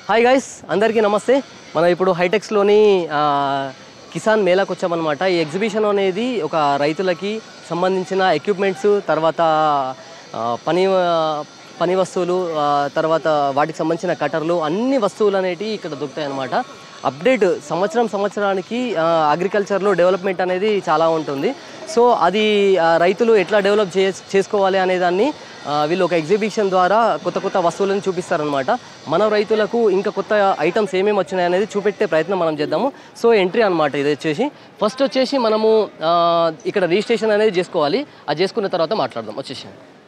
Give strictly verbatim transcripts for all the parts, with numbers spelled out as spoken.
Hi guys, అందరికీ నమస్తే. మనం ఇప్పుడు హైటెక్స్లోని కిసాన్ మేళాకు వచ్చామన్నమాట. ఈ ఎగ్జిబిషన్ అనేది ఒక రైతులకి సంబంధించిన ఎక్విప్మెంట్స్, తర్వాత పని పని వస్తువులు, తర్వాత వాటికి సంబంధించిన కటర్లు, అన్ని వస్తువులు అనేటివి ఇక్కడ దొరుకుతాయి అన్నమాట. అప్డేట్ సంవత్సరం సంవత్సరానికి అగ్రికల్చర్లో డెవలప్మెంట్ అనేది చాలా ఉంటుంది. సో అది రైతులు ఎట్లా డెవలప్ చే చేసుకోవాలి అనేదాన్ని వీళ్ళు ఒక ఎగ్జిబిషన్ ద్వారా కొత్త కొత్త వస్తువులను చూపిస్తారనమాట. మన రైతులకు ఇంకా కొత్త ఐటమ్స్ ఏమేమి వచ్చినాయి అనేది చూపెట్టే ప్రయత్నం మనం చేద్దాము. సో ఎంట్రీ అనమాట ఇది వచ్చేసి. ఫస్ట్ వచ్చేసి మనము ఇక్కడ రిజిస్ట్రేషన్ అనేది చేసుకోవాలి. అది చేసుకున్న తర్వాత మాట్లాడదాం. వచ్చేసి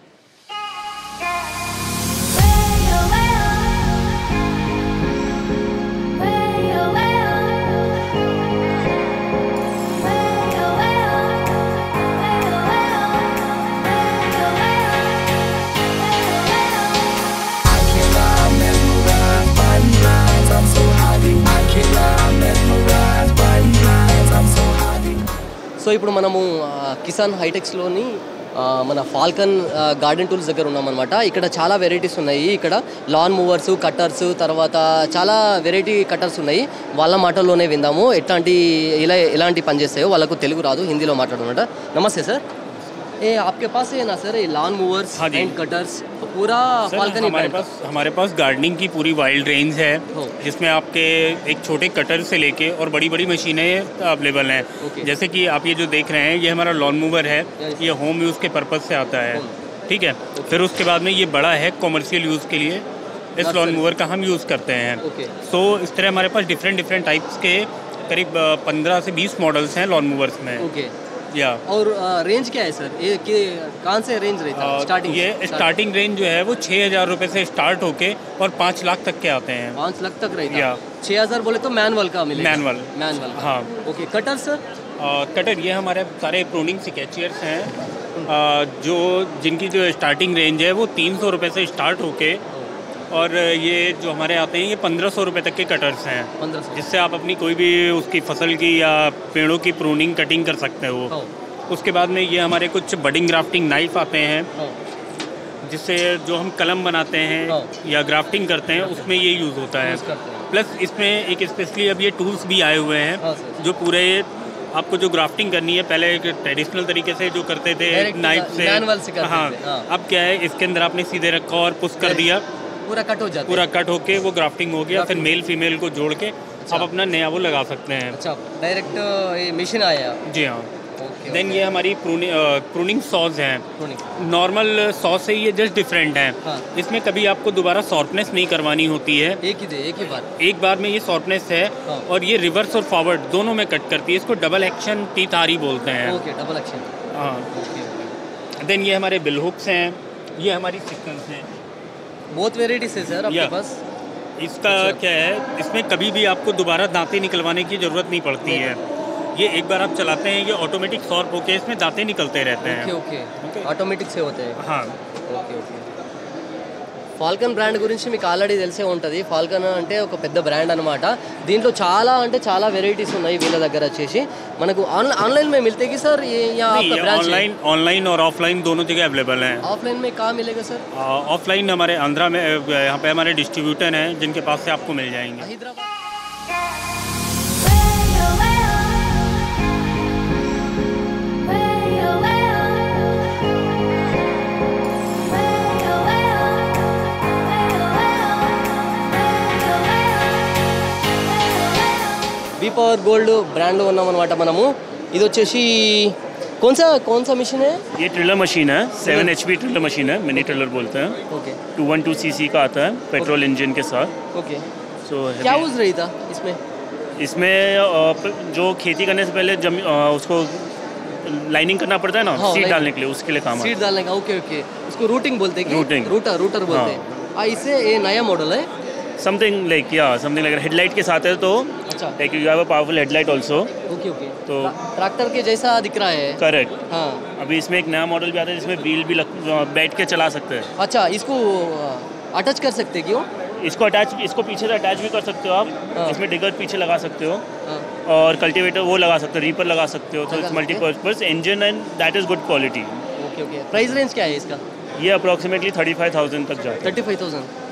సో ఇప్పుడు మనము కిసాన్ హైటెక్స్లోని మన ఫాల్కన్ గార్డెన్ టూల్స్ దగ్గర ఉన్నామన్నమాట. ఇక్కడ చాలా వెరైటీస్ ఉన్నాయి. ఇక్కడ లాన్ మూవర్స్, కట్టర్స్, తర్వాత చాలా వెరైటీ కట్టర్స్ ఉన్నాయి. వాళ్ళ మాటల్లోనే విందాము ఎట్లాంటి ఇలా ఎలాంటి పని చేస్తాయో. వాళ్ళకు తెలుగు రాదు, హిందీలో మాట్లాడమాట. నమస్తే సార్. ये आपके पास है ना सर, ये लॉन मूवर्स एंड कटर्स पूरा फाल्कन हमारे पास हमारे पास गार्डनिंग की पूरी वाइल्ड रेंज है, जिसमें आपके एक छोटे कटर से लेके और बड़ी बड़ी मशीनें अवेलेबल हैं. जैसे कि आप ये जो देख रहे हैं, ये हमारा लॉन मूवर है. ये होम यूज़ के पर्पज़ से आता है, ठीक है. फिर उसके बाद में ये बड़ा है कॉमर्शियल यूज़ के लिए. इस लॉन मूवर का हम यूज़ करते हैं. सो इस तरह हमारे पास डिफरेंट डिफरेंट टाइप्स के करीब पंद्रह से बीस मॉडल्स हैं लॉन मूवर्स में. या और रेंज क्या है सर, ये कि कहाँ से रेंज रहता है स्टार्टिंग? ये स्टार्टिंग रेंज जो है वो छः हज़ार रुपये से स्टार्ट होके और पाँच लाख तक के आते हैं. पाँच लाख तक रहता है. छः हज़ार बोले तो मैनुअल का मिलेगा? मैनुअल मैनुअल हाँ. ओके. Cutter sir? कटर ये हमारे सारे प्रूनिंग सिकेचियर्स हैं, जो जिनकी जो स्टार्टिंग रेंज है वो तीन सौ रुपये से स्टार्ट होके और ये जो हमारे आते हैं ये पंद्रह सौ रुपये तक के कटर्स हैं, जिससे आप अपनी कोई भी उसकी फसल की या पेड़ों की प्रूनिंग कटिंग कर सकते हो. उसके बाद में ये हमारे कुछ बडिंग ग्राफ्टिंग नाइफ आते हैं, जिससे जो हम कलम बनाते हैं या ग्राफ्टिंग करते हैं उसमें ये यूज़ होता है. प्लस इसमें एक स्पेशली अब ये टूल्स भी आए हुए हैं जो पूरे आपको जो ग्राफ्टिंग करनी है, पहले एक ट्रेडिशनल तरीके से जो करते थे नाइफ से, हाँ, अब क्या है इसके अंदर आपने सीधे रखा और पुश कर दिया, पूरा कट हो जाता है. पूरा कट होके वो ग्राफ्टिंग हो गया. फिर मेल फीमेल को जोड़ के आप अपना नया वो लगा सकते हैं. अच्छा, डायरेक्ट ये मशीन आया? जी हाँ. देन ये हमारी प्रूनिंग सॉज हैं. नॉर्मल सॉज से ये जस्ट डिफरेंट है. हाँ. इसमें कभी आपको दोबारा शॉर्पनेस नहीं करवानी होती है. एक ही दे, एक ही बार एक बार में ये शॉर्पनेस है. हाँ. और ये रिवर्स और फॉरवर्ड दोनों में कट करती है. इसको डबल एक्शन टीथ आरी बोलते हैं. Okay, double action. हाँ. देन ये हमारे बिल हुक्स हैं, ये हमारी सिक्कल्स हैं. बहुत वेराइटीज है सर आपके पास. इसका अच्छा. क्या है, इसमें कभी भी आपको दोबारा दांतें निकलवाने की ज़रूरत नहीं पड़ती है. ये एक बार आप चलाते हैं, ये ऑटोमेटिक सॉर्प होके इसमें दांतें निकलते रहते हैं. ओके ओके, ऑटोमेटिक से होते हैं. हाँ. Okay okay. ఫాల్కన్ బ్రాండ్ గురించి మీకు ఆల్రెడీ తెలిసే ఉంటుంది. ఫాల్కన్ అంటే ఒక పెద్ద బ్రాండ్ అనమాట. దీంట్లో చాలా అంటే చాలా వెరైటీస్ ఉన్నాయి వీళ్ళ దగ్గర వచ్చేసి. మనకు ऑनलाइन में मिलते कि सर ये यहाँ आपका ब्रांच? ऑनलाइन ऑनलाइन और ऑफलाइन दोनों जगह अवेलेबल हैं. ऑफलाइन में कहाँ मिलेगा सर? ऑफलाइन हमारे आंध्रा में, यहाँ पे हमारे डिस्ट्रीब्यूटर हैं जिनके पास से आपको मिल जाएंगे. Hyderabad V power gold brand లో ఉన్నామన్నమాట మనము. ఇది వచ్చేసి कौन सा कौन सा मशीन है? ये ट्रिलर मशीन है, seven H P tiller machine है, मिनी ट्रिलर बोलते हैं. Okay. Two one two C C का आता है, पेट्रोल इंजन के साथ. ओके. सो क्या यूज़ रही था इसमें? इसमें जो खेती करने से पहले जम उसको लाइनिंग करना पड़ता है ना, हाँ, सीड डालने के लिए, उसके लिए काम आता है. सीड डालने का. Okay okay. उसको रूटिंग बोलते हैं. रूटिंग, रूटर रूटर बोलते हैं. हाँ, इससे ये नया मॉडल है. समथिंग लाइक या समथिंग लाइक हेडलाइट के साथ है तो अच्छा, like you have a powerful headlight also. Okay okay. तो ट्रैक्टर के जैसा दिख रहा है. करेक्ट. हाँ. अभी इसमें एक नया मॉडल भी आता है जिसमें व्हील भी बैठ के चला सकते हैं. अच्छा, इसको अटैच कर सकते हैं क्यों? इसको अटैच इसको पीछे से अटैच भी कर सकते हो आप. हाँ. इसमें डिगर पीछे लगा सकते हो. हाँ. और कल्टीवेटर वो लगा सकते हो, रीपर लगा सकते हो. तो it's multipurpose engine and that is good quality. Okay okay. Price range क्या है इसका? ये अप्रॉक्सीमेटली थर्टी फाइव थाउजेंड तक जाता है. Thirty five thousand.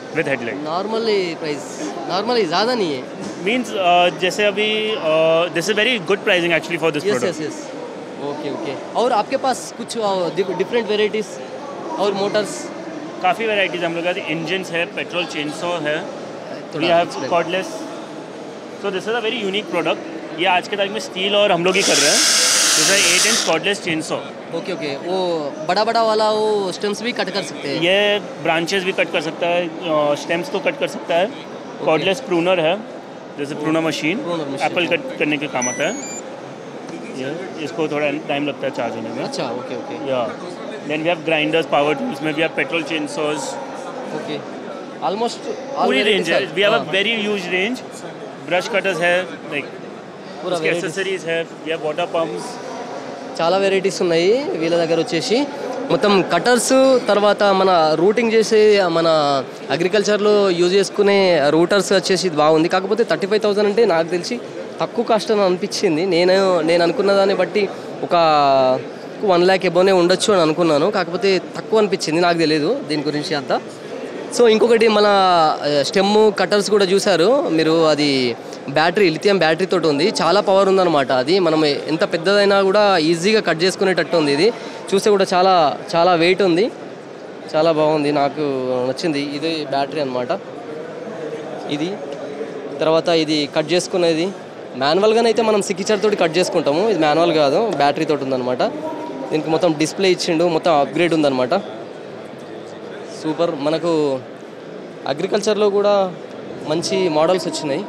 With headlight. Normally price normally ज़्यादा नहीं है। मीन्स जैसे अभी this is very good pricing actually for this yes product. Yes yes okay okay. और आपके पास कुछ डिफरेंट वेराइटीज़ और मोटर्स? काफ़ी वेराइटीज़ हम लोग का इंजन्स है, पेट्रोल चेनसॉ है, वी थोड़ा have cordless. So this is a very unique product. ये आज के तारीख में स्टील और हम लोग ही कर रहे हैं। This is eight inch cordless chainsaw. Okay okay. वो बड़ा बड़ा वाला वो स्टेम्स भी कट कर सकते हैं? ये ब्रांचेस भी कट कर सकता है, स्टेम्स को कट कर सकता है। कॉर्डलेस प्रूनर है, जैसे pruner machine Pruner machine, apple cut करने के काम आता है। ये इसको थोड़ा टाइम लगता है चार्ज होने में। अच्छा ओके ओके या then we have grinders, power tools में we have petrol chainsaws. Okay. Almost पूरी रेंज है, we have a very huge range. Brush cutters है, लाइक पूरा उसके varieties. एक्सेसरीज है, वी हैव वाटर पंप्स। చాలా వెరైటీస్ ఉన్నాయి వీళ్ళ దగ్గర వచ్చేసి. మొత్తం కటర్స్, తర్వాత మన రూటింగ్ చేసే మన అగ్రికల్చర్లో యూజ్ చేసుకునే రూటర్స్ వచ్చేసి ఇది బాగుంది. కాకపోతే థర్టీ ఫైవ్ థౌసండ్ అంటే నాకు తెలిసి తక్కువ కాస్ట్ అని అనిపించింది. నేను నేను అనుకున్న దాన్ని బట్టి ఒక వన్ ల్యాక్ ఎబోనే ఉండొచ్చు అని అనుకున్నాను. కాకపోతే తక్కువ అనిపించింది, నాకు తెలియదు దీని గురించి అంతా. సో ఇంకొకటి మన స్టెమ్ కటర్స్ కూడా చూసారు మీరు, అది బ్యాటరీ లిథియం బ్యాటరీ తోటి ఉంది. చాలా పవర్ ఉందన్నమాట. అది మనం ఎంత పెద్దదైనా కూడా ఈజీగా కట్ చేసుకునేటట్టు ఉంది. ఇది చూస్తే కూడా చాలా చాలా వెయిట్ ఉంది, చాలా బాగుంది, నాకు నచ్చింది. ఇది బ్యాటరీ అన్నమాట ఇది. తర్వాత ఇది కట్ చేసుకునేది మాన్యువల్గానైతే మనం సిక్కిచర్ తోటి కట్ చేసుకుంటాము, ఇది మాన్యువల్ కాదు, బ్యాటరీ తోటి ఉందన్నమాట. దీనికి మొత్తం డిస్ప్లే ఇచ్చిండు, మొత్తం అప్గ్రేడ్ ఉందన్నమాట. సూపర్. మనకు అగ్రికల్చర్లో కూడా మంచి మోడల్స్ వచ్చినాయి.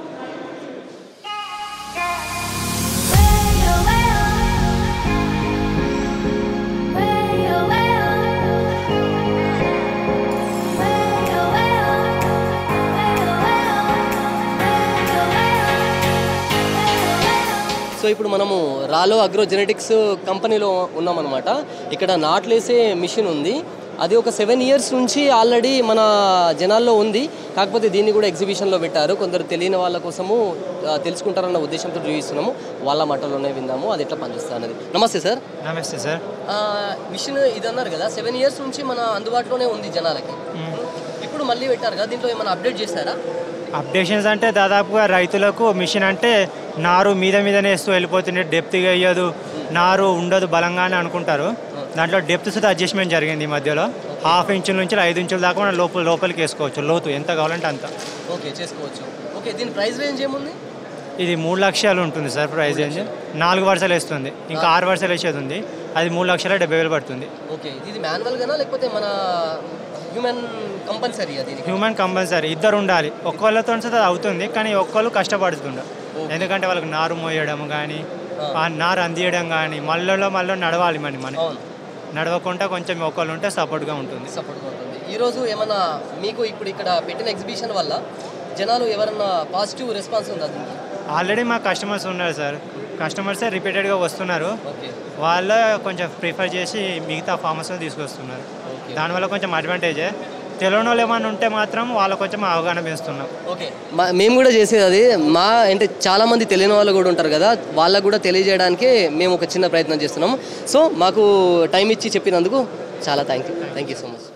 సో ఇప్పుడు మనము రాలో అగ్రో జెనెటిక్స్ కంపెనీలో ఉన్నామన్నమాట. ఇక్కడ నాట్లేసే మిషన్ ఉంది. అది ఒక సెవెన్ ఇయర్స్ నుంచి ఆల్రెడీ మన జనాల్లో ఉంది. కాకపోతే దీన్ని కూడా ఎగ్జిబిషన్లో పెట్టారు. కొందరు తెలియని వాళ్ళ కోసము తెలుసుకుంటారన్న ఉద్దేశంతో చూపిస్తున్నాము. వాళ్ళ మాటలోనే విందాము అది ఎట్లా పనిచేస్తుంది అనేది. నమస్తే సార్. నమస్తే సార్. మిషన్ ఇది అన్నారు కదా, సెవెన్ ఇయర్స్ నుంచి మన అందుబాటులోనే ఉంది జనాలకి. ఇప్పుడు మళ్ళీ పెట్టారు కదా, దీంట్లో ఏమైనా అప్డేట్ చేస్తారా? అప్డేషన్స్ అంటే దాదాపుగా రైతులకు మిషన్ అంటే నారు మీద మీదనే వేస్తూ వెళ్ళిపోతుండే, డెప్త్గా వేయదు, నారు ఉండదు బలంగానే అనుకుంటారు. దాంట్లో డెప్త్ సుధా అడ్జస్ట్మెంట్ జరిగింది ఈ మధ్యలో. హాఫ్ ఇంచుల నుంచి ఐదు ఇంచుల దాకా మనం లోపల లోపలికి వేసుకోవచ్చు, లోతు ఎంత కావాలంటే అంత. ఓకే చేసుకోవచ్చు. ఓకే దీని ప్రైస్ రేంజ్ ఏముంది? ఇది మూడు లక్షలు ఉంటుంది సార్ ప్రైస్ రేంజ్. నాలుగు వరుసలు వేస్తుంది, ఇంకా ఆరు వరుసలు వేసేది ఉంది, అది మూడు లక్షల డెబ్బై వేలు పడుతుంది. ఓకే ఇది మాన్యువల్గానా లేకపోతే మన హ్యూమన్ కంపల్సరీ? అది హ్యూమన్ కంపల్సరీ, ఇద్దరు ఉండాలి. ఒక్కళ్ళతో అది అవుతుంది, కానీ ఒక్కళ్ళు కష్టపడుతుండ, ఎందుకంటే వాళ్ళకి నారు మోయడం కానీ ఆ నారు అందియడం కానీ మళ్ళీ మళ్ళీ నడవాలి. మన మన నడవకుండా కొంచెం ఒకళ్ళు ఉంటే సపోర్ట్గా ఉంటుంది. సపోర్ట్గా ఉంటుంది. ఈరోజు ఏమన్నా మీకు ఇప్పుడు ఇక్కడ పెట్టిన ఎగ్జిబిషన్ వల్ల జనాలు ఎవరన్నా పాజిటివ్ రెస్పాన్స్ ఉందా? ఆల్రెడీ మా కస్టమర్స్ ఉన్నారు సార్, కస్టమర్సే రిపీటెడ్గా వస్తున్నారు. వాళ్ళు కొంచెం ప్రిఫర్ చేసి మిగతా ఫార్మర్స్ తీసుకొస్తున్నారు. దానివల్ల కొంచెం అడ్వాంటేజే. తెలియని వాళ్ళు ఏమైనా ఉంటే మాత్రం వాళ్ళ కొంచెం అవగాహన పెంచుతున్నాం. ఓకే మేము కూడా చేసేది అది. మా అంటే చాలామంది తెలియని వాళ్ళు కూడా ఉంటారు కదా, వాళ్ళకు కూడా తెలియజేయడానికే మేము ఒక చిన్న ప్రయత్నం చేస్తున్నాము. సో మాకు టైం ఇచ్చి చెప్పినందుకు చాలా thank you thank you so much.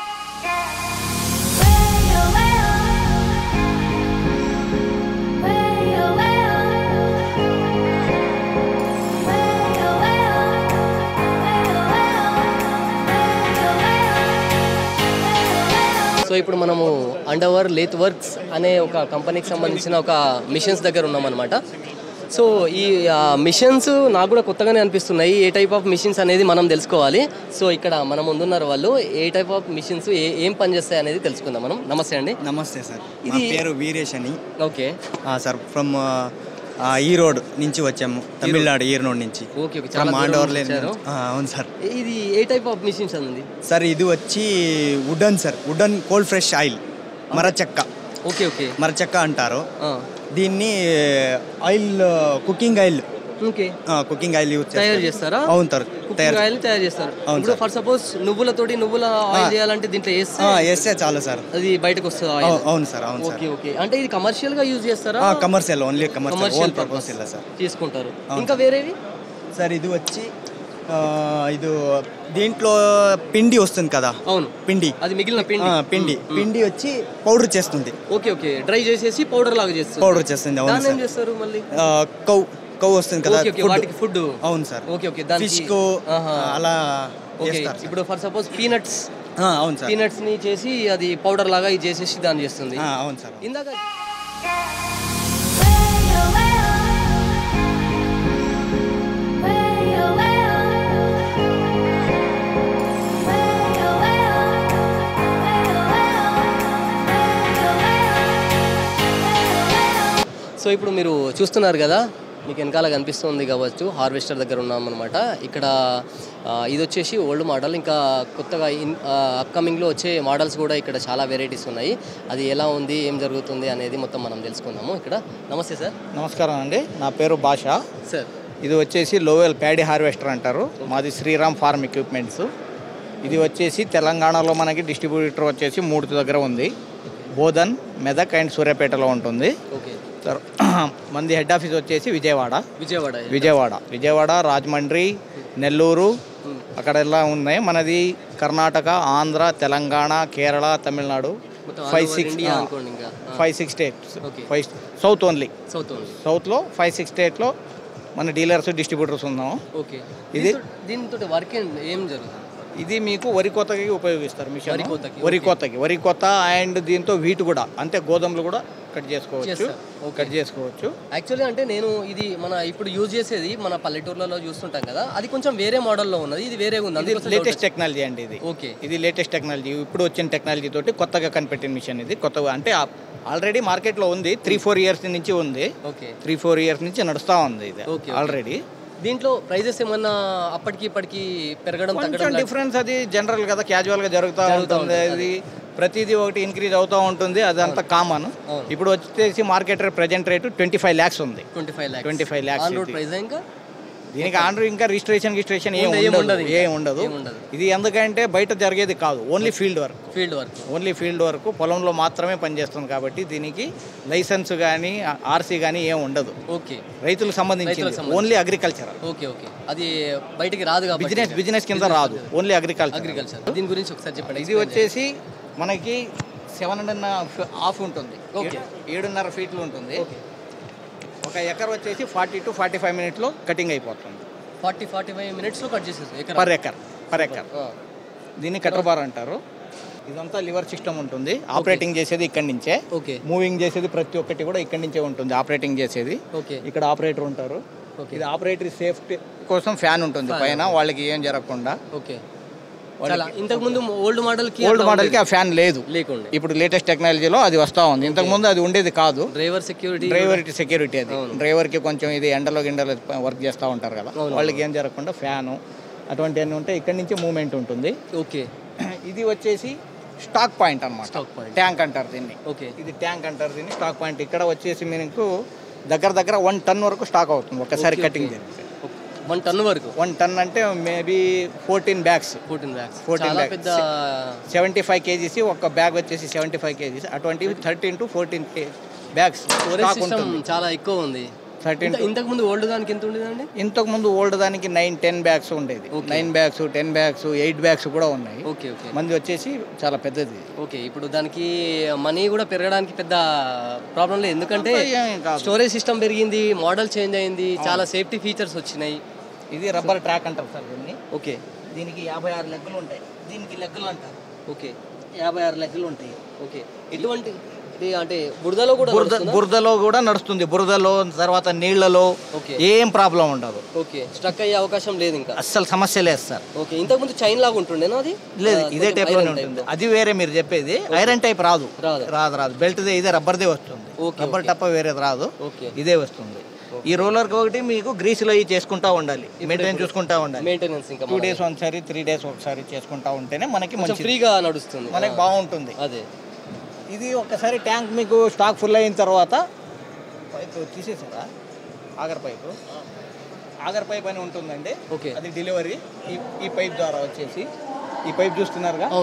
So ఇప్పుడు మనము అండర్వర్ లేత్ వర్క్స్ అనే ఒక కంపెనీకి సంబంధించిన ఒక మిషన్స్ దగ్గర ఉన్నామన్నమాట. సో ఈ మిషన్స్ నాకు కూడా కొత్తగానే అనిపిస్తున్నాయి. ఏ టైప్ ఆఫ్ మిషన్స్ అనేది మనం తెలుసుకోవాలి. సో ఇక్కడ మన ముందున్నారు వాళ్ళు, ఏ టైప్ ఆఫ్ మిషన్స్ ఏ ఏం పనిచేస్తాయి అనేది తెలుసుకుందాం మనం. నమస్తే అండి. నమస్తే సార్, ఇది పేరు వీరేష్ అని. ఓకే సార్ ఫ్రమ్ ఈరోడ్ నుంచి వచ్చాము, తమిళనాడు ఈరోడ్ నుంచి. ఓకే ఓకే ఫ్రమ్ ఆండోర్. అవును సార్. ఇది ఏ టైప్ ఆఫ్ మిషన్స్ ఉంది సార్? ఇది వచ్చి wooden sir, wooden cold fresh oil, మరచెక్క. ఓకే ఓకే మరచెక్క అంటారు దీన్ని. Oil cooking oil. Okay cooking oil use తయారు చేస్తారా? అవును సార్, కుకింగ్ ఆయిల్ తయారు చేస్తారు. ఇప్పుడు ఫర్ సపోజ్ నువ్వులతోటి నువ్వుల ఆయిల్ చేయాలంటే దీంట్లో వేస్తే చాలు సార్, అది బయటకు వస్తుంది. అవును సార్. అవును సార్. ఓకే ఓకే అంటే ఇది కమర్షియల్ గా యూజ్ చేస్తారా? కమర్షియల్, ఓన్లీ కమర్షియల్ పర్పస్ తీసుకుంటారు. ఇంకా వేరేవి సార్? ఇది వచ్చి ఇది దీంట్లో పిండి వస్తుంది కదా. అవును, పిండి అది మిగిలిన పిండి. పిండి పిండి వచ్చి పౌడర్ చేస్తుంది. ఓకే ఓకే, డ్రై చేసేసి పౌడర్ లాగా చేస్తుంది. పౌడర్ చేస్తుంది. అవును దాన్ని ఏం చేస్తారు మళ్ళీ? కౌ కౌ వస్తుంది కదా, వాటికి ఫుడ్. అవును సార్. ఓకే ఓకే, ఫిష్ కు అలా. ఓకే, ఇప్పుడు ఫర్ సపోజ్ పీనట్స్. అవును సార్. పీనట్స్ ని చేసి అది పౌడర్ లాగా ఇది చేసేసి దాన్ని చేస్తుంది. అవును సార్. ఇందాక సో ఇప్పుడు మీరు చూస్తున్నారు కదా, మీకు వెనకాల కనిపిస్తుంది కావచ్చు, హార్వెస్టర్ దగ్గర ఉన్నామన్నమాట. ఇక్కడ ఇది వచ్చేసి ఓల్డ్ మోడల్, ఇంకా కొత్తగా ఇన్ అప్కమింగ్లో వచ్చే మోడల్స్ కూడా ఇక్కడ చాలా వెరైటీస్ ఉన్నాయి. అది ఎలా ఉంది, ఏం జరుగుతుంది అనేది మొత్తం మనం తెలుసుకుందాము ఇక్కడ. నమస్తే సార్. నమస్కారం అండి, నా పేరు భాష సార్. ఇది వచ్చేసి లోవెల్ ప్యాడీ హార్వెస్టర్ అంటారు. మాది శ్రీరామ్ ఫార్మ్ ఎక్విప్మెంట్స్. ఇది వచ్చేసి తెలంగాణలో మనకి డిస్ట్రిబ్యూటర్ వచ్చేసి మూడు దగ్గర ఉంది. బోధన్, మెదక్ అండ్ సూర్యాపేటలో ఉంటుంది. ఓకే. మంది హెడ్ ఆఫీస్ వచ్చేసి విజయవాడ. విజయవాడ విజయవాడ విజయవాడ రాజమండ్రి, నెల్లూరు అక్కడ ఎలా ఉన్నాయి. మనది Karnataka, Andhra, Telangana, Kerala, Tamil Nadu, five six five six states. Five south only. South సౌత్లో ఫైవ్ సిక్స్ స్టేట్లో మన డీలర్స్, డిస్ట్రిబ్యూటర్స్ ఉన్నాము. ఓకే. ఇది దీంతో వర్క్ ఏం జరుగుతుంది? ఇది మీకు వరి కోతకి ఉపయోగిస్తారు మిషన్. వరి కోతకి వరి కోత అండ్ దీంతో వీటు కూడా, అంటే గోధుమలు కూడా కట్ చేసుకోవచ్చు. కట్ చేసుకోవచ్చు. యాక్చువల్లీ అంటే నేను ఇది మన ఇప్పుడు యూజ్ చేసేది మన పల్లెటూర్లలో చూస్తుంటాం కదా, అది కొంచెం వేరే మోడల్లో ఉన్నది, ఇది వేరే ఉంది. ఇది లేటెస్ట్ టెక్నాలజీ అండి. ఇది ఓకే, ఇది లేటెస్ట్ టెక్నాలజీ. ఇప్పుడు వచ్చిన టెక్నాలజీ తోటి కొత్తగా కనిపెట్టిన మిషన్ ఇది. కొత్తగా అంటే ఆల్రెడీ మార్కెట్లో ఉంది, త్రీ ఫోర్ ఇయర్స్ నుంచి ఉంది. ఓకే, త్రీ ఫోర్ ఇయర్స్ నుంచి నడుస్తూ ఉంది ఇది ఆల్రెడీ. దీంట్లో ప్రైజెస్ ఏమన్నా అప్పటికి ఇప్పటికి పెరగడం కొంచెం డిఫరెన్స్, అది జనరల్ కదా, క్యాజువల్గా జరుగుతూ ఉంటుంది. అది ప్రతిదీ ఒకటి ఇంక్రీజ్ అవుతూ ఉంటుంది, అదంతా కామన్. ఇప్పుడు వచ్చేసి market present rate twenty five lakhs ఉంది. Twenty five lakhs twenty five lakhs ఇంకా దీనికి ఆండ్రూ ఇంకా రిజిస్ట్రేషన్ రిజిస్ట్రేషన్ ఏం ఉండదు. ఏం ఉండదు ఇది. ఎందుకంటే బయట జరిగేది కాదు, only field work. Field work only field work పొలంలో మాత్రమే పనిచేస్తుంది కాబట్టి దీనికి లైసెన్స్ కానీ ఆర్సీ కానీ ఏం ఉండదు. ఓకే, రైతులకు సంబంధించి ఓన్లీ అగ్రికల్చర్. ఓకే ఓకే, అది బయటికి రాదు, బిజినెస్ బిజినెస్ కింద రాదు, ఓన్లీ అగ్రికల్చర్. అగ్రికల్చర్ దీని గురించి ఒకసారి చెప్పండి. ఇది వచ్చేసి మనకి సెవెన్ హండ్రెడ్ హాఫ్ ఉంటుంది. ఓకే, ఏడున్నర ఫీట్లు ఉంటుంది. ఒక ఎకర్ వచ్చేసి ఫార్టీ టు ఫార్టీ ఫైవ్ మినిట్స్లో కటింగ్ అయిపోతుంది. ఫార్టీ ఫార్టీ ఫైవ్ మినిట్స్లో కట్ చేసేది పర్ ఎకర్. పర్ ఎకర్ దీన్ని కటర్ బార్ అంటారు. ఇదంతా లివర్ సిస్టమ్ ఉంటుంది. ఆపరేటింగ్ చేసేది ఇక్కడి నుంచే. ఓకే, మూవింగ్ చేసేది ప్రతి ఒక్కటి కూడా ఇక్కడి నుంచే ఉంటుంది ఆపరేటింగ్ చేసేది. ఓకే, ఇక్కడ ఆపరేటర్ ఉంటారు. ఇది ఆపరేటర్ సేఫ్టీ కోసం ఫ్యాన్ ఉంటుంది పైన, వాళ్ళకి ఏం జరగకుండా. ఓకే, ఇంతకు ముందు ఓల్డ్ మోడల్ కి ఓల్డ్ మోడల్ కి ఆ ఫ్యాన్ లేదు, లేకుండా ఇప్పుడు లేటెస్ట్ టెక్నాలజీలో అది వస్తా ఉంది. ఇంతకు ముందు అది ఉండేది కాదు. డ్రైవర్ సెక్యూరిటీ డ్రైవర్ సెక్యూరిటీ అది. డ్రైవర్ కి కొంచెం ఇది ఎండలో గిండలో వర్క్ చేస్తూ ఉంటారు కదా, వాళ్ళకి ఏం జరగకుండా ఫ్యాను అటువంటివన్నీ ఉంటాయి. ఇక్కడి నుంచి మూవ్మెంట్ ఉంటుంది. ఓకే, ఇది వచ్చేసి స్టాక్ పాయింట్ అన్నమాట. ట్యాంక్ అంటారు దీన్ని. ఓకే, ఇది ట్యాంక్ అంటారు దీన్ని, స్టాక్ పాయింట్. ఇక్కడ వచ్చేసి మీకు దగ్గర దగ్గర వన్ టన్ వరకు స్టాక్ అవుతుంది ఒకసారి కటింగ్ చేస్తే. వన్ టన్ వరకు. వన్ టన్ అంటే maybe fourteen bags. Fourteen bags fourteen bags seventy five kgs. ఒక బ్యాగ్ వచ్చేసి సెవెంటీ ఫైవ్ కేజీస్. అటువంటి థర్టీన్ టు ఫోర్టీన్ బ్యాగ్స్ చాలా ఎక్కువ ఉంది. థర్టీన్. ఇంతకు ముందు ఓల్డ్ దానికి ఎంత ఉండేదండి? ఇంతకు ముందు ఓల్డ్ దానికి నైన్ టెన్ బ్యాగ్స్ ఉండేది. Nine bags, ten bags, eight bags కూడా ఉన్నాయి. ఓకే ఓకే, మంది వచ్చేసి చాలా పెద్దది. ఓకే, ఇప్పుడు దానికి మనీ కూడా పెరగడానికి పెద్ద ప్రాబ్లం లేదు, ఎందుకంటే స్టోరేజ్ సిస్టమ్ పెరిగింది, మోడల్ చేంజ్ అయింది, చాలా సేఫ్టీ ఫీచర్స్ వచ్చినాయి. ఇది రబ్బర్ ట్రాక్ అంటారు సార్ దీన్ని. ఓకే, దీనికి యాభై ఆరు లెగ్గలు ఉంటాయి. దీనికి లెగ్గలు అంటారు. ఓకే, యాభై ఆరు లెగ్గలు ఉంటాయి. ఓకే, ఎటువంటి అంటే బురదలో కూడా బురదలో కూడా నడుస్తుంది. బురదలో తర్వాత నీళ్లలో ఏం ప్రాబ్లం ఉండదు. ఓకే, స్ట్రక్ అయ్యే అవకాశం లేదు, ఇంకా అస్సలు సమస్య లేదు సార్. ఓకే, ఇంతకు ముందు చైన్ లాగా ఉంటుండేనా? అది లేదు, ఇదే టైప్ లోనే ఉంటుంది. అది వేరే మీరు చెప్పేది ఐరన్ టైప్ రాదు. రాదు రాదు బెల్ట్ ఇదే రబ్బర్దే వస్తుంది. రబ్బర్ టప్ప వేరేది రాదు, ఇదే వస్తుంది. ఈ రోలర్ ఒకటి మీకు గ్రీసులో ఇవి చేసుకుంటా ఉండాలి, మెయింటైన్ చూసుకుంటా ఉండాలి. మెయింటెనెన్స్ ఇంకా టూ డేస్ ఒకసారి, త్రీ డేస్ ఒకసారి చేసుకుంటా ఉంటేనే మనకి మంచి ఫ్రీగా నడుస్తుంది, మనకి బాగుంటుంది. అదే ఇది ఒక్కసారి ట్యాంక్ మీకు స్టాక్ ఫుల్ అయిన తర్వాత పైపు తీసేసారా, ఆగర్ పైపు ఆగర్ పైప్ అని ఉంటుందండి. ఓకే, అది డెలివరీ ఈ ఈ పైప్ ద్వారా వచ్చేసి, ఈ పైప్ చూస్తున్నారుగా, అవును,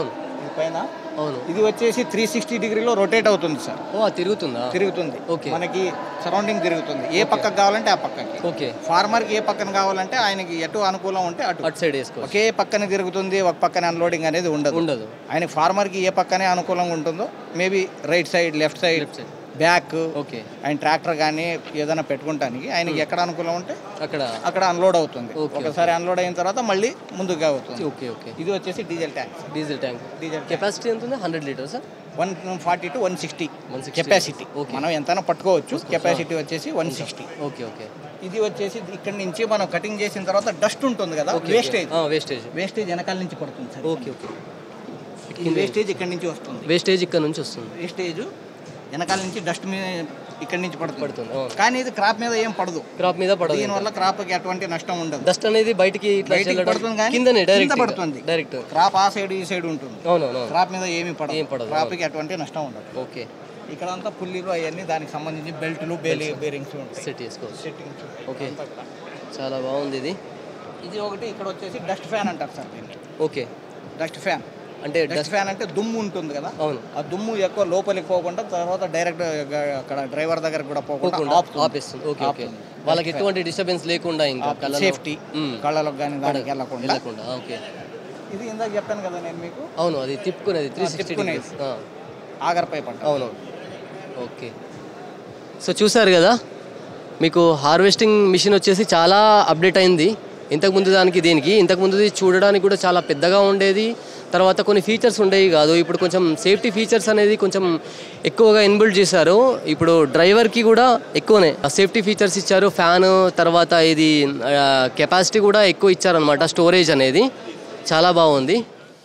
ఇది పైన అవును ఇది వచ్చేసి త్రీ సిక్స్టీ డిగ్రీలో రొటేట్ అవుతుంది సార్. ఓ అది తిరుగుతుందా? తిరుగుతుంది. ఓకే. మనకి సరౌండింగ్ తిరుగుతుంది. ఏ పక్కకు కావాలంటే ఆ పక్కకి. ఓకే. ఫార్మర్కి ఏ పక్కన కావాలంటే ఆయనకి ఎటు అనుకూలం ఉంటే అటు అటు సైడ్ వేసుకో. ఒకే పక్కన తిరుగుతుంది, ఒక పక్కన అన్లోడింగ్ అనేది ఉండదు ఉండదు. ఆయన ఫార్మర్కి ఏ పక్కనే అనుకూలంగా ఉంటుందో maybe right side, left side, back, okay, ఆయన ట్రాక్టర్ కానీ ఏదైనా పెట్టుకుంటానికి ఆయనకి ఎక్కడ అనుకూలం ఉంటే అక్కడ అక్కడ అన్లోడ్ అవుతుంది. ఒకసారి అన్లోడ్ అయిన తర్వాత మళ్ళీ ముందుకు అవుతుంది. Okay okay. ఇది వచ్చేసి diesel tank. Diesel tank. Diesel capacity ఎంత ఉంది? Hundred litres one forty to one sixty capacity. మనం ఎంతైనా పట్టుకోవచ్చు. కెపాసిటీ వచ్చేసి వన్ సిక్స్టీ. Okay okay. ఇది వచ్చేసి ఇక్కడ నుంచి మనం కటింగ్ చేసిన తర్వాత డస్ట్ ఉంటుంది కదా, వేస్టేజ్ వేస్టేజ్ వేస్టేజ్ వెనకాల నుంచి పడుతుంది సార్. Okay okay. ఈ వేస్టేజ్ ఇక్కడ నుంచి వస్తుంది. వేస్టేజ్ ఇక్కడ నుంచి వస్తుంది. వేస్టేజ్ వెనకాల నుంచి డస్ట్ మీద ఇక్కడ నుంచి పడుతుంది పడుతుంది. కానీ ఇది క్రాప్ మీద ఏం పడదు. క్రాప్ మీద పడదు. దీనివల్ల క్రాప్కి ఎటువంటి నష్టం ఉండదు. డస్ట్ అనేది బయటికి పడుతుంది కానీ కిందనే డైరెక్ట్ పడుతుంది. డైరెక్ట్ క్రాప్ ఆ సైడ్ ఈ సైడ్ ఉంటుంది. అవునవును. క్రాప్ మీద ఏమి పడదు. ఏం పడదు. క్రాప్కి ఎటువంటి నష్టం ఉండదు. ఓకే. ఇక్కడ అంతా పుల్లీలు అవన్నీ దానికి సంబంధించి బెల్ట్లు, బేలి బేరింగ్స్ ఉంటాయి. సెట్ చేసుకోవచ్చు. సెట్టింగ్స్. ఓకే. చాలా బాగుంది ఇది. ఇది ఒకటి. ఇక్కడ వచ్చేసి డస్ట్ ఫ్యాన్ అంటారు సార్ దీన్ని. ఓకే. డస్ట్ ఫ్యాన్ అంటే డస్ట్ ఫ్యాన్ అంటే దుమ్ము ఉంటుంది కదా, అవును, ఆ దుమ్ము ఎక్కువ లోపలికి పోకుండా తర్వాత డైరెక్ట్ అక్కడ డ్రైవర్ దగ్గర కూడా పోకుండా ఆపేస్తుంది. Okay okay. వాళ్ళకి ఎటువంటి డిస్టర్బెన్స్ లేకుండా ఇంకా సేఫ్టీ కళ్ళలకు కానీ దానికి వెళ్ళకుండా వెళ్ళకుండా. ఓకే. ఇది ఇందాక చెప్పాను కదా నేను మీకు. అవును, అది తిప్పుకునేది three sixty degrees. Auger pipe అంట. అవును. ఓకే. సో చూసారు కదా, మీకు హార్వెస్టింగ్ మిషన్ వచ్చేసి చాలా అప్డేట్ అయింది ఇంతకుముందు దానికి దీనికి. ఇంతకుముందు చూడడానికి కూడా చాలా పెద్దగా ఉండేది, తర్వాత కొన్ని ఫీచర్స్ ఉండేవి కాదు. ఇప్పుడు కొంచెం సేఫ్టీ ఫీచర్స్ అనేది కొంచెం ఎక్కువగా ఇన్బిల్డ్ చేశారు. ఇప్పుడు డ్రైవర్కి కూడా ఎక్కువనే సేఫ్టీ ఫీచర్స్ ఇచ్చారు. ఫ్యాన్, తర్వాత ఇది కెపాసిటీ కూడా ఎక్కువ ఇచ్చారనమాట. స్టోరేజ్ అనేది చాలా బాగుంది.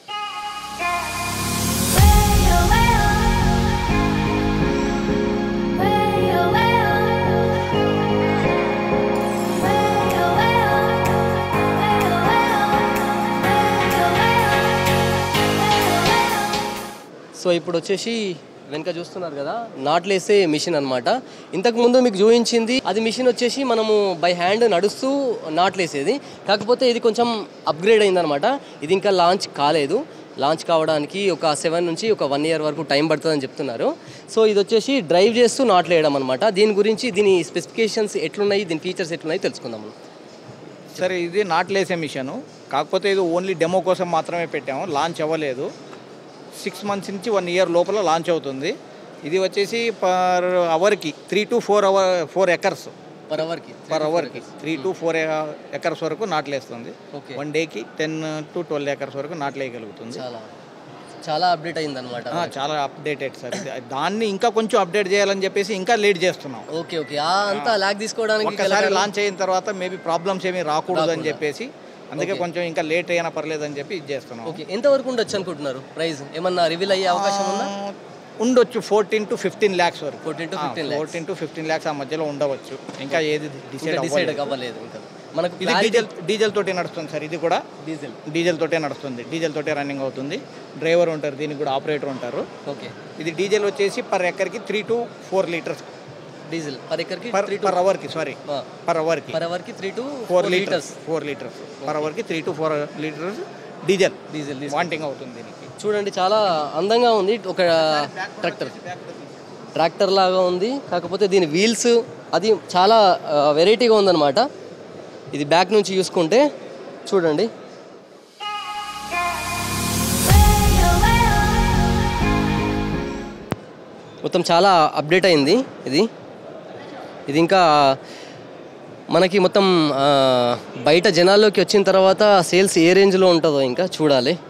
సో ఇప్పుడు వచ్చేసి వెనక చూస్తున్నారు కదా, నాట్లేసే మిషన్ అనమాట. ఇంతకుముందు మీకు చూపించింది అది మిషన్ వచ్చేసి మనము బై హ్యాండ్ నడుస్తూ నాట్లేసేది. కాకపోతే ఇది కొంచెం అప్గ్రేడ్ అయిందనమాట. ఇది ఇంకా లాంచ్ కాలేదు. లాంచ్ కావడానికి ఒక సెవెన్ నుంచి ఒక వన్ ఇయర్ వరకు టైం పడుతుందని చెప్తున్నారు. సో ఇది వచ్చేసి డ్రైవ్ చేస్తూ నాట్లేయడం అనమాట. దీని గురించి, దీని స్పెసిఫికేషన్స్ ఎట్లున్నాయి, దీని ఫీచర్స్ ఎట్లున్నాయి తెలుసుకుందాము. సరే, ఇది నాట్లేసే మిషను. కాకపోతే ఇది ఓన్లీ డెమో కోసం మాత్రమే పెట్టాము, లాంచ్ అవ్వలేదు. సిక్స్ మంత్స్ నుంచి వన్ ఇయర్ లోపల లాంచ్ అవుతుంది. ఇది వచ్చేసి పర్ అవర్కి three to four hour four acres per అవర్కి పర్ అవర్కి త్రీ టు ఫోర్ ఎకర్స్ వరకు నాట్లేస్తుంది. వన్ డేకి టెన్ టు ట్వెల్వ్ ఎకర్స్ వరకు నాట్లేయగలుగుతుంది. చాలా చాలా అప్డేట్ అయింది అనమాట. చాలా అప్డేటెడ్ సార్. దాన్ని ఇంకా కొంచెం అప్డేట్ చేయాలని చెప్పేసి ఇంకా లేట్ చేస్తున్నాం. Okay okay. అంతా లాగ్ తీసుకోవడానికి ఒకసారి లాంచ్ అయిన తర్వాత మేబీ ప్రాబ్లమ్స్ ఏమీ రాకూడదు అని చెప్పేసి, అందుకే కొంచెం ఇంకా లేట్ అయినా పర్లేదు అని చెప్పి ఇది చేస్తున్నాం. ఓకే. ఎంత వరకు ఉండొచ్చు అనుకుంటున్నారు ప్రైస్? ఏమన్నా రివీల్ అయ్యే అవకాశం ఉందా? ఉండొచ్చు ఫోర్టీన్ టు ఫిఫ్టీన్ ల్యాక్స్ వరకు. Fourteen to fifteen fourteen to fifteen lakhs ఆ మధ్యలో ఉండవచ్చు. ఇంకా ఏది డిసైడ్ డిసైడ్ అవ్వలేదు ఇంకా. మనకు ఇది డీజిల్ డీజిల్ తోటే నడుస్తుంది సార్. ఇది కూడా డీజిల్ డీజిల్ తోటే నడుస్తుంది. డీజిల్ తోటే రన్నింగ్ అవుతుంది. డ్రైవర్ ఉంటారు, దీనికి కూడా ఆపరేటర్ ఉంటారు. ఓకే. ఇది డీజిల్ వచ్చేసి పర్ ఎకర్కి three to four litres diesel per ఎకర్కి పర్ అవర్కి సారీ పర్ అవర్కి పర్ అవర్కి three to four litres four litres per అవర్కి three to four litres diesel diesel wanting అవుతుంది దీనికి. చూడండి, చాలా అందంగా ఉంది. ఒక ట్రాక్టర్ ట్రాక్టర్ లాగా ఉంది. కాకపోతే దీని వీల్స్ అది చాలా వెరైటీగా ఉందన్నమాట. ఇది బ్యాక్ నుంచి చూసుకుంటే చూడండి, మొత్తం చాలా అప్డేట్ అయింది ఇది. ఇది ఇంకా మనకి మొత్తం బయట జనాల్లోకి వచ్చిన తర్వాత సేల్స్ ఏ రేంజ్లో ఉంటుందో ఇంకా చూడాలి.